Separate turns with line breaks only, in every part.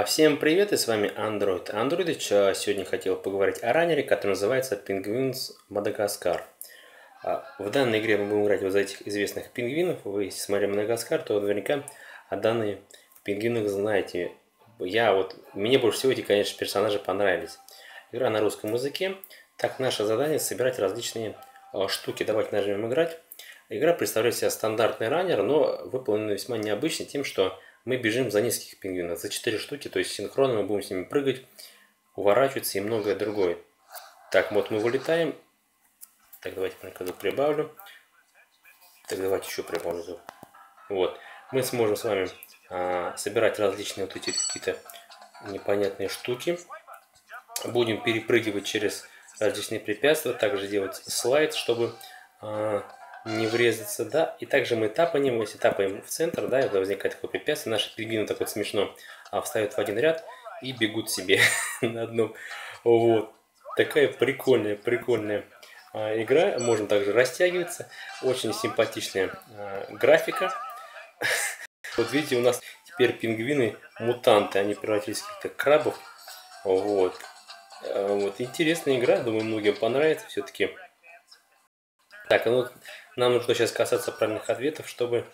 Всем привет, и с вами Android. Android сегодня хотел поговорить о раннере, который называется Penguins Madagascar. В данной игре мы будем играть вот за этих известных пингвинов. Вы, если смотрели Мадагаскар, то наверняка о данных пингвинах знаете. Мне больше всего эти, конечно, персонажи понравились. Игра на русском языке. Так, наше задание собирать различные штуки. Давайте нажмем играть. Игра представляет себя стандартный раннер, но выполнена весьма необычно тем, что мы бежим за нескольких пингвинов, за 4 штуки, то есть синхронно мы будем с ними прыгать, уворачиваться и многое другое. Так, вот мы вылетаем. Так, давайте я прибавлю. Так, давайте еще прибавлю. Вот. Мы сможем с вами собирать различные вот эти какие-то непонятные штуки. Будем перепрыгивать через различные препятствия. Также делать слайд, чтобы не врезаться, да, и также мы тапаем, если тапаем в центр, да, это возникает такое препятствие, наши пингвины так вот смешно встают в один ряд и бегут себе на одном. Вот, такая прикольная игра, можно также растягиваться, очень симпатичная графика. Вот видите, у нас теперь пингвины мутанты, они превратились в каких-то крабов, вот, интересная игра, думаю, многим понравится все-таки. Так, ну нам нужно сейчас касаться правильных ответов, чтобы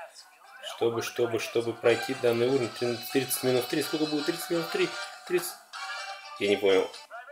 пройти данный уровень. 30 минус 3. Сколько будет? 30 минус 3? 30. Я не понял.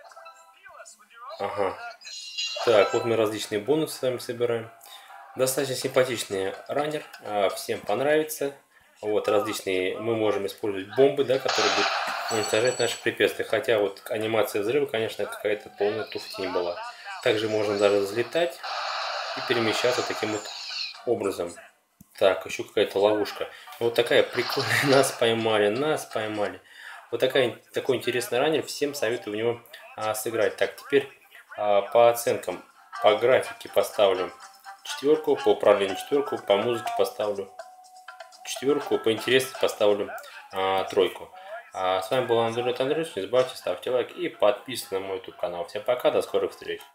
Ага. Так, вот мы различные бонусы с вами собираем. Достаточно симпатичный раннер. Всем понравится. Вот различные. Мы можем использовать бомбы, да, которые будут уничтожать наши препятствия. Хотя вот анимация взрыва, конечно, какая-то полная туфтень была. Также можно даже взлетать и перемещаться таким вот образом. Так, еще какая-то ловушка. Вот такая прикольная. Нас поймали. Вот такой интересный раннер. Всем советую в него сыграть. Так, теперь по оценкам. По графике поставлю 4, по управлению 4, по музыке поставлю 4, по интересности поставлю 3. С вами был Android. Не забывайте ставьте лайк и подписывайтесь на мой YouTube канал. Всем пока, до скорых встреч.